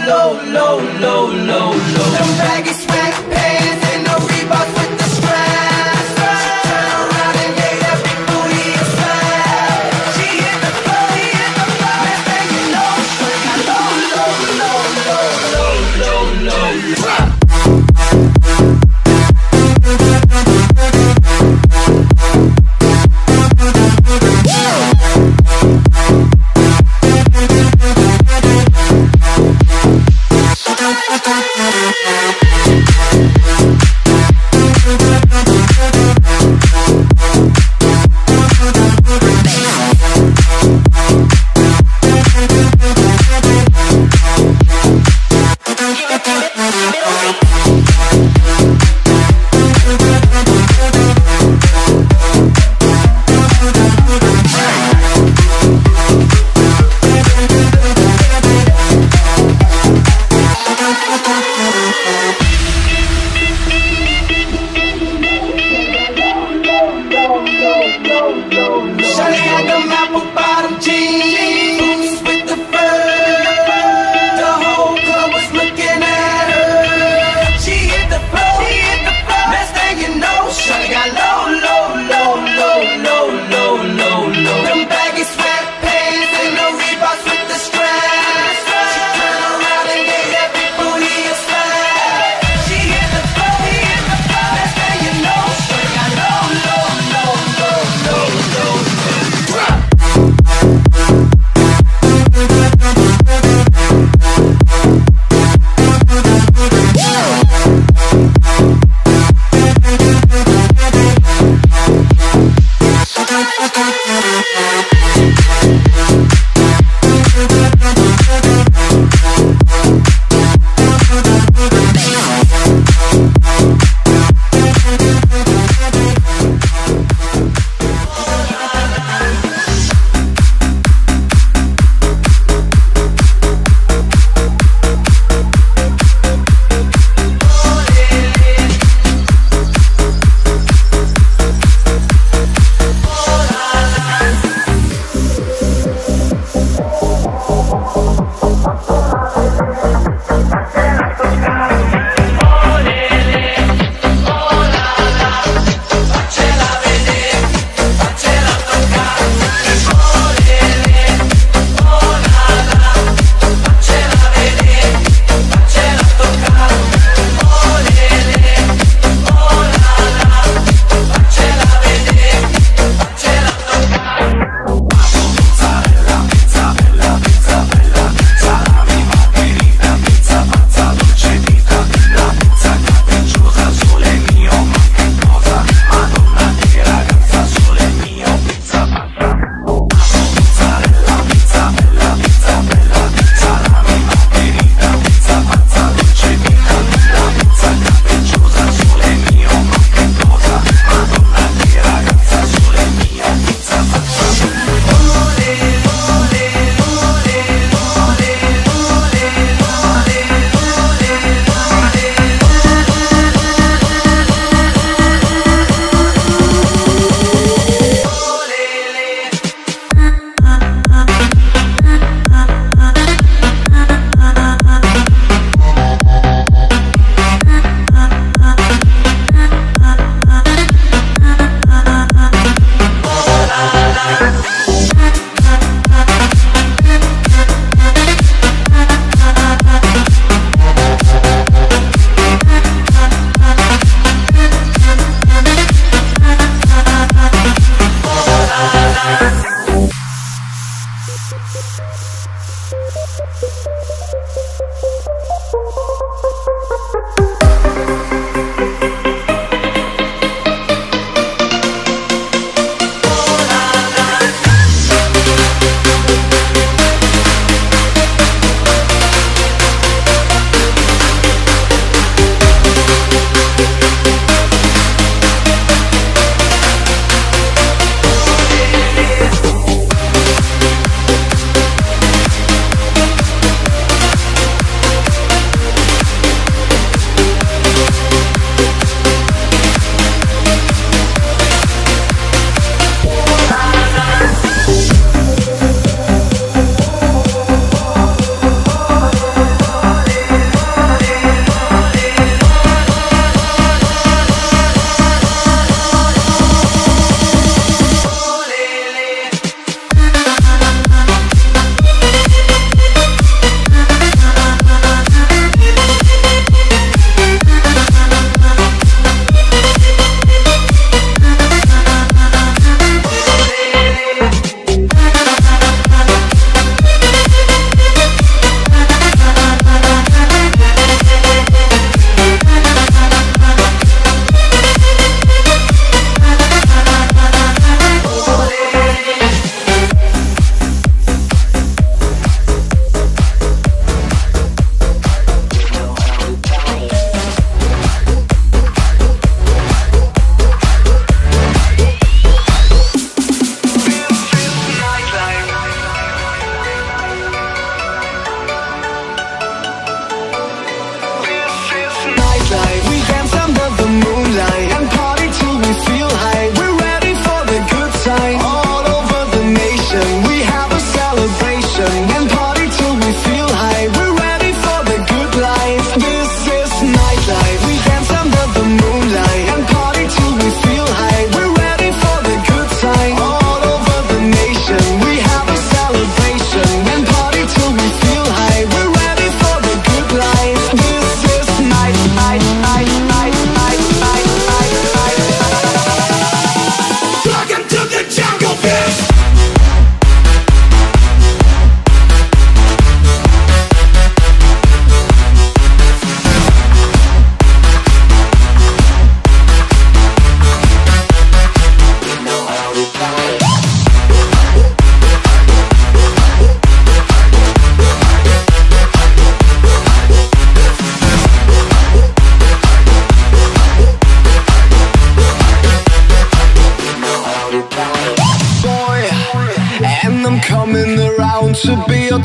low, low, low, low, low. Them baggy sweatpants and the Reeboks with the straps. She turn around and gave that big booty a slap. She hit the floor, he hit the floor. That baggy low, low, low, low, low, low, low, low. We'll be right back.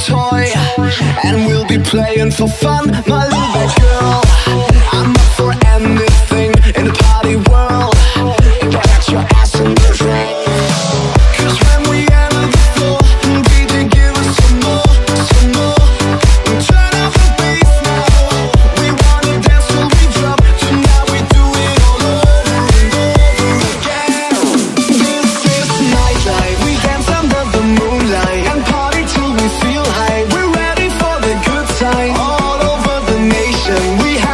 toy, and we'll be playing for fun. My little bad girl, I'm up for anything in the party world. Get your ass in the ring. 'Cause when we enter the floor, DJ give us some more, some more. Turn up the bass now. We wanna dance till we drop. Tonight we do it all over and over again. This is nightlife. We dance under the moonlight and party till we feel high. We're ready for the good time. All over the nation we have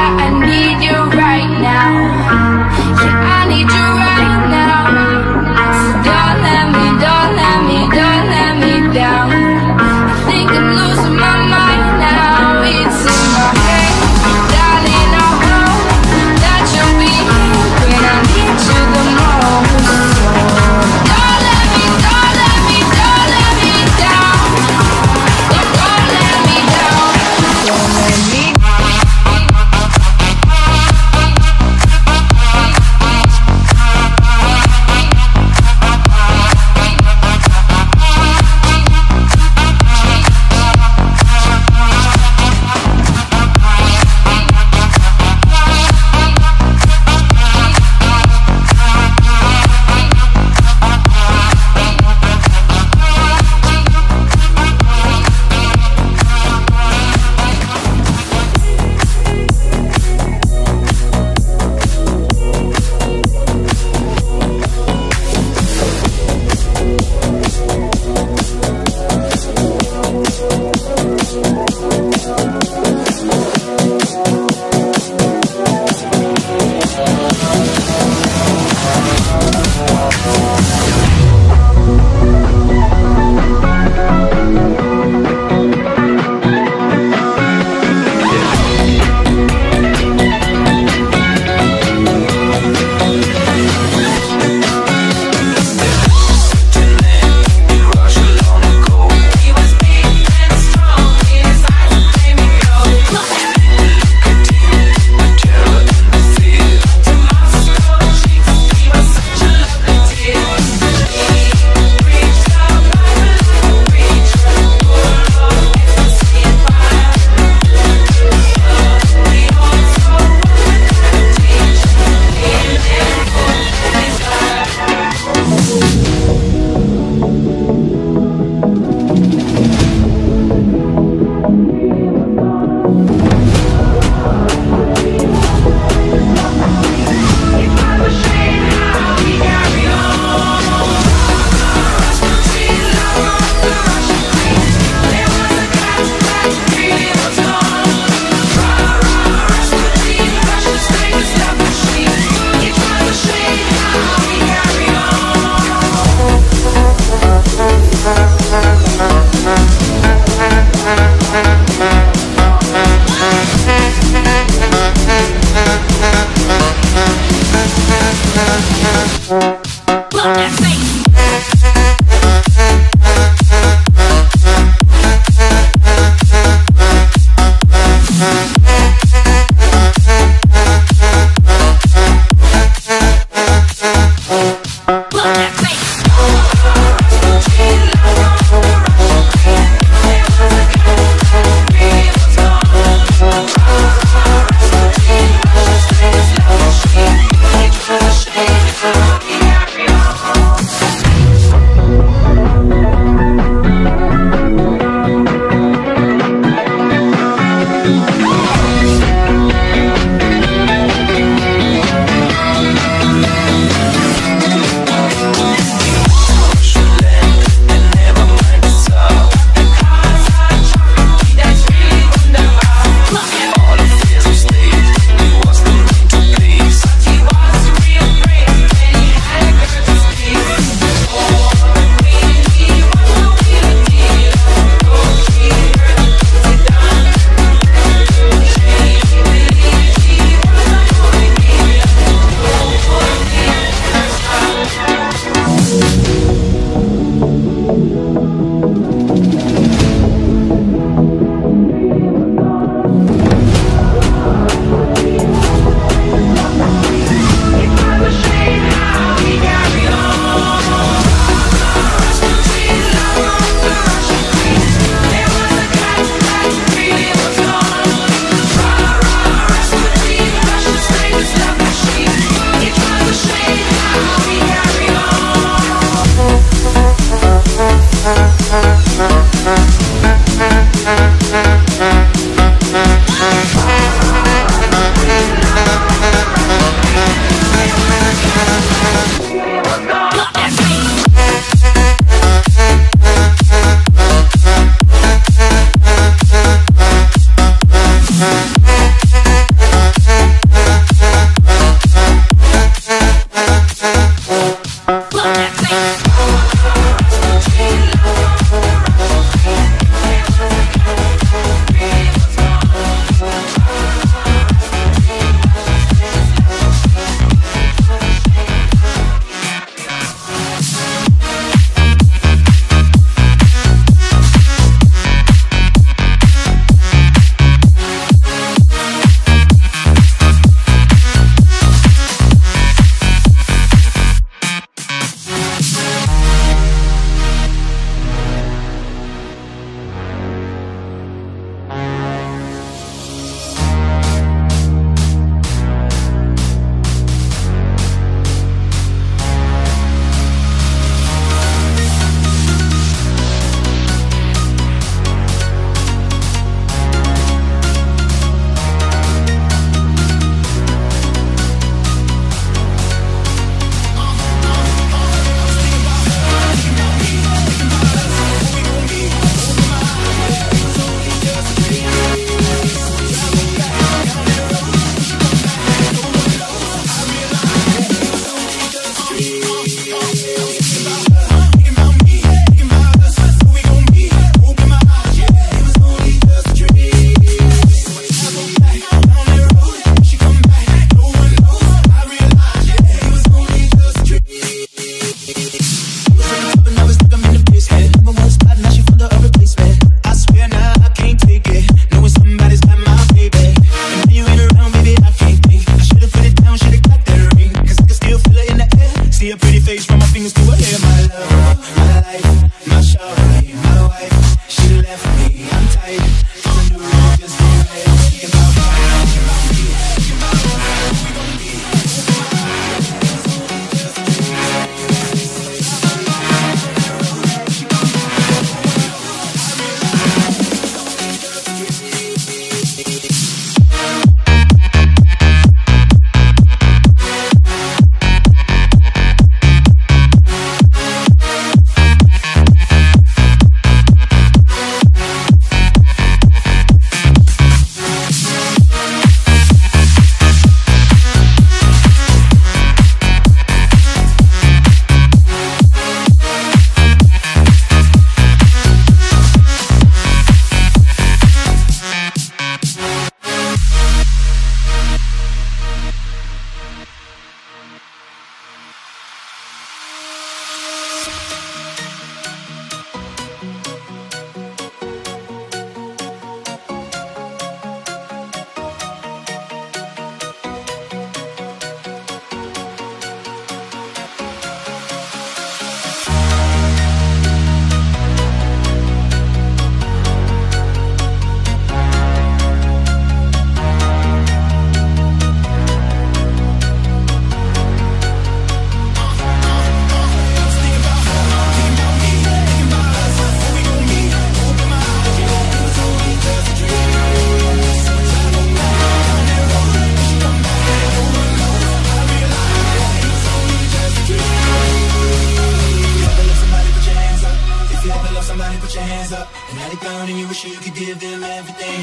I need you right now. Yeah, I need you right now. So don't let me, don't let me, don't let me down. I think I'm losing my mind now. It's in my head, darling, I hope that you'll be here when I need you the most. Don't let me, don't let me, don't let me down. Don't let me down. Don't let me down.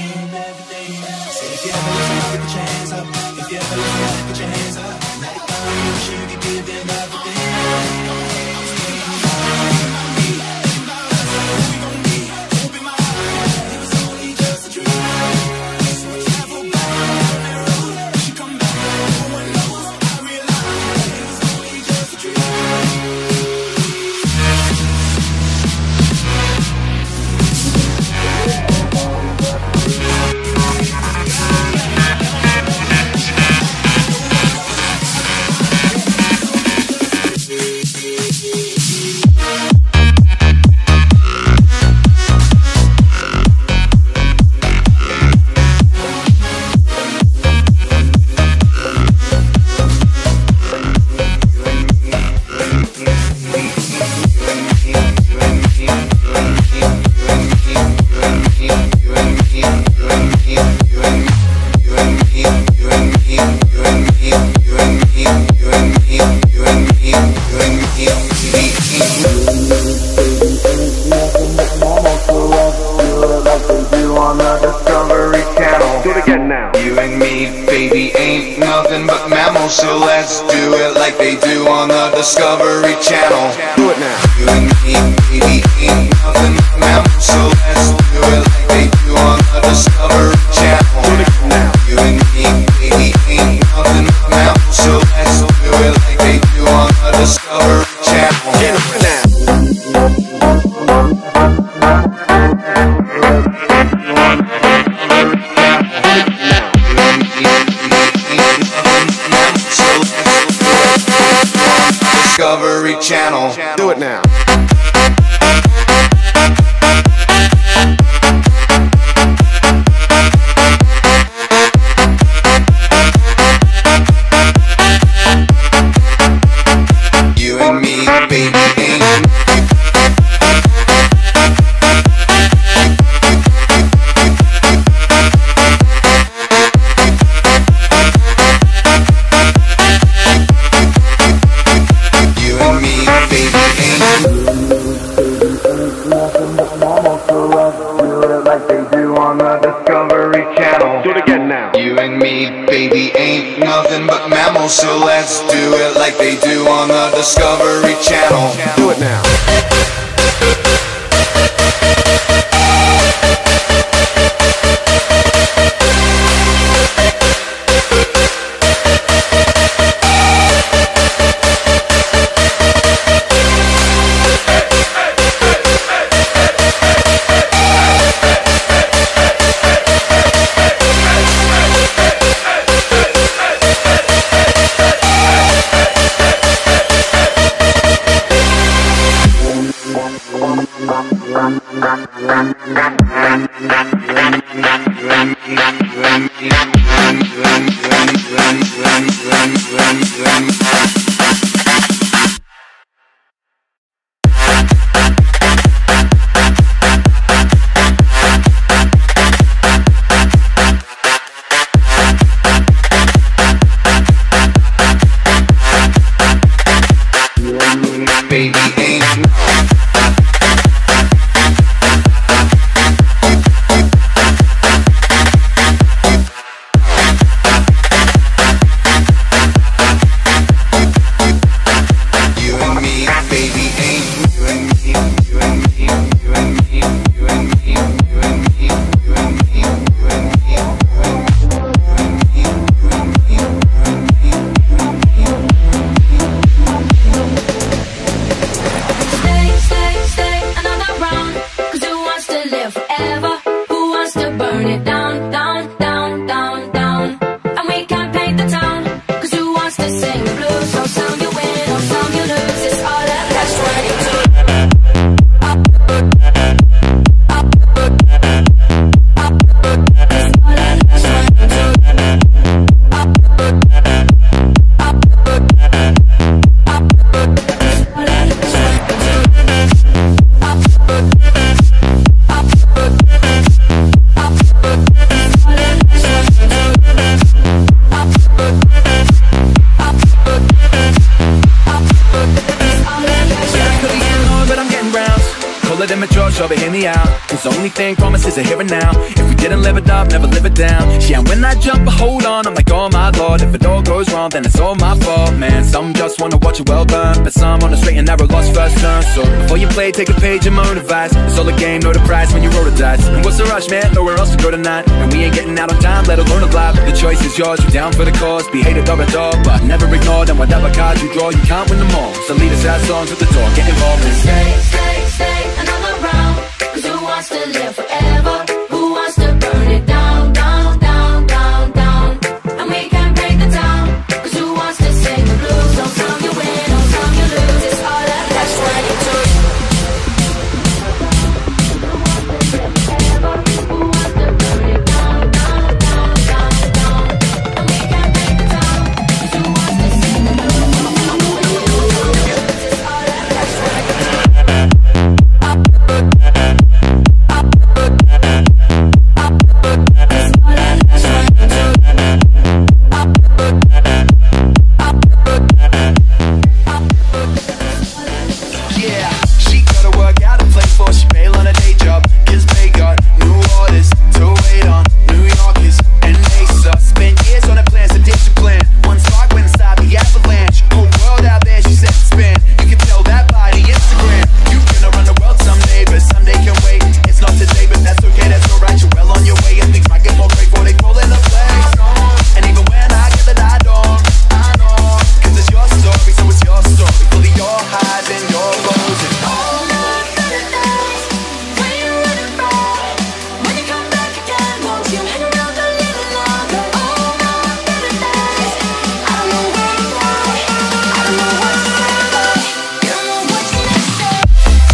So let's do it like they do on the Discovery Channel. Do it now. You and me, baby, ain't nothing but mammals. So let's do it like they do on the Discovery Channel. Do it now. You and me, baby, ain't nothing but mammals. So let's do it like they do on the Discovery Channel. Get it now. Discovery Channel. Do it now. You and me, baby, ain't nothing but mammals, so let's do it like they do on the Discovery Channel. Do it now. Baby, ain't sure, but hear me out. Cause the only thing promised is a here and now. If we didn't live it up, never live it down. Yeah, and when I jump, I hold on, I'm like, oh my lord. If it all goes wrong, then it's all my fault, man. Some just wanna watch it well burn, but some on a straight and narrow lost first turn. So before you play, take a page of my own advice. It's all a game, know the price when you roll the dice. And what's the rush, man? Nowhere else to go tonight. And we ain't getting out on time, let alone alive. The choice is yours, you down for the cause. Be hated or adored, but never ignored. And whatever cards you draw, you can't win them all. So lead us out songs at the door, get involved and Stay another round. Cause who wants to live forever? Who wants to burn it down, down, down, down, down? And we can break the town. Cause who wants to sing the blues? Don't tell you win, don't tell you lose. It's all that that's what you do. Who wants to burn it down, down, down, down, down? And we can break the town. Cause who wants to sing the blues? Don't tell you win, don't tell you lose. It's all that that's what you do. Yeah, she gotta work out and play for. She bail on a day job, cause they got new orders to wait on. New Yorkers and Mesa spent years on her plans to discipline. One spark went inside the avalanche. Whole world out there, she set to spin. You can tell that by the Instagram. You gonna run the world someday, but someday can wait. It's not today, but that's okay, that's alright. You're well on your way, and things might get more great before they fall into place. And even when I get that I know, cause it's your story, so it's your story. Full of your highs and your lows and All my better days, when you're running from, when you come back again, won't you hang around a little longer? All my better days, I don't know where to go, I don't know what to say, but you don't know what you need to say.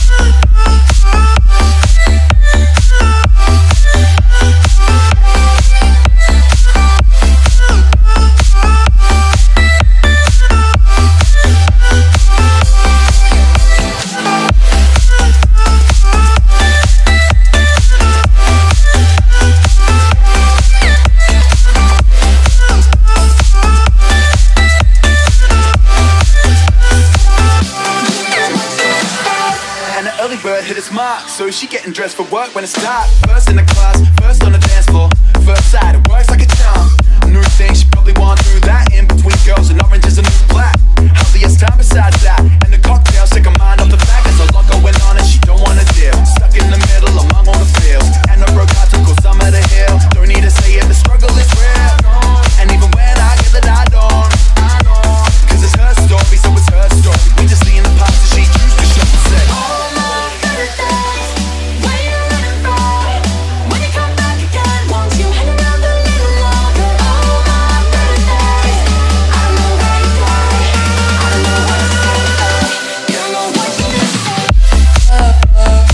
and the early bird hit its mark. So she getting dressed for work when it's dark. First in the class, first on the dance floor. First sight, it works like a charm. New thing, she probably want to do that. In between girls and oranges and new black. Healthiest time besides that. And the cocktails take her mind off the fact there's a lot going on and she don't wanna deal. Stuck in the middle among all the fields. And the broke heart took some of the hill. Don't need to say it, the struggle is real. And even when I get that I don't, cause it's her story, so it's her story. We just see in the past that she choose to show and say. All my better days, when you're running from, when you come back again, won't you hang around a little longer? All my better days, I don't know where to go, I don't know what to say, but you don't know what you need to say.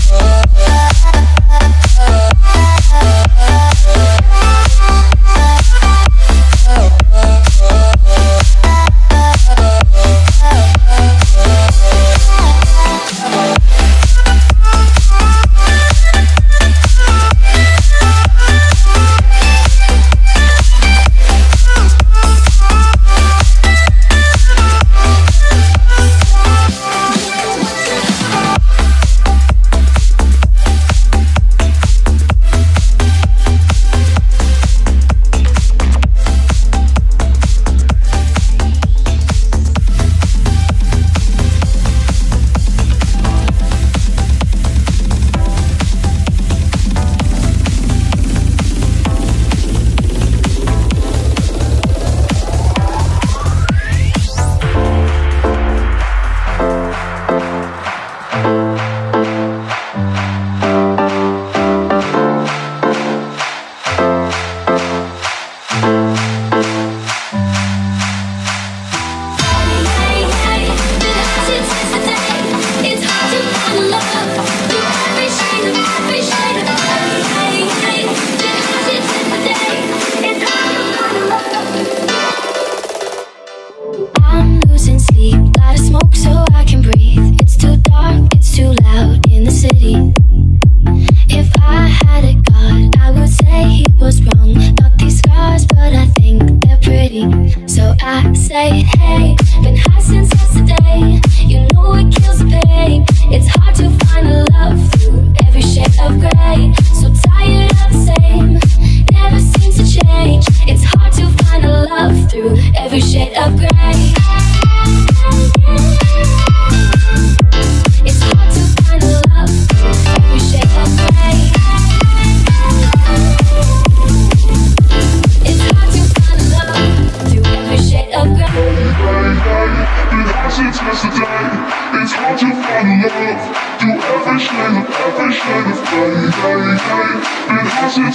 I'm losing sleep, gotta smoke so I can breathe. It's too dark, it's too loud in the city. If I had a god, I would say he was wrong. Got these scars, but I think they're pretty. So I say, hey, been high since yesterday. You know it kills the pain. It's hard to find a love through every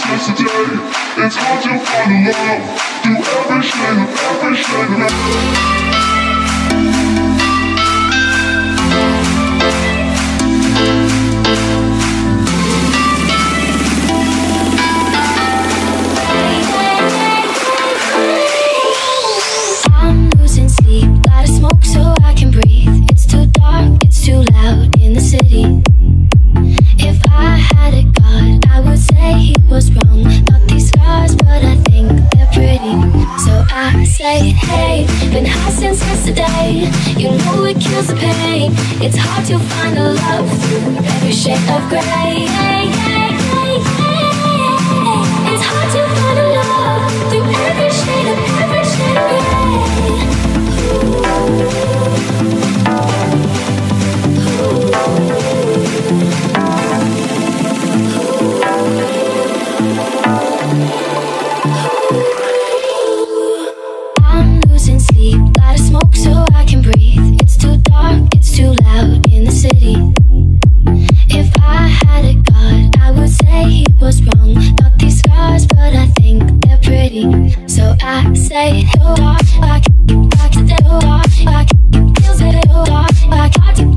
since today. It's hard to find a love through every shade of I'm losing sleep, light a smoke so I can breathe. It's too dark, it's too loud in the city. If I had a god, I would say he was wrong. Not these scars, but I think they're pretty. So I say, hey, been high since yesterday. You know it kills the pain. It's hard to find a love through every shade of gray. It's hard to find a love through every shade of gray. I'm losing sleep, light a smoke so I can breathe. It's too dark, it's too loud in the city. If I had a god, I would say he was wrong. Not these scars, but I think they're pretty. So I say, oh, back to the back, feels it, oh, back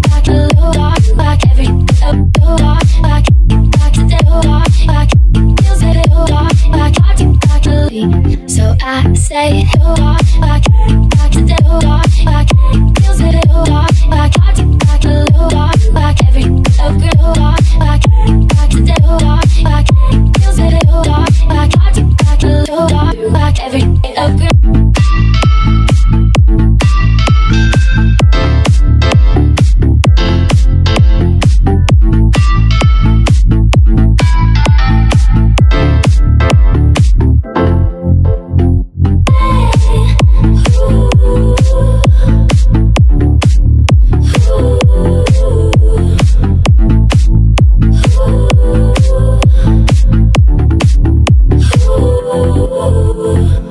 every back to the back, feels it, oh, back. So I say, oh, back to the back, feels it, oh, back every back to the back, feels it, oh, back every Ooh.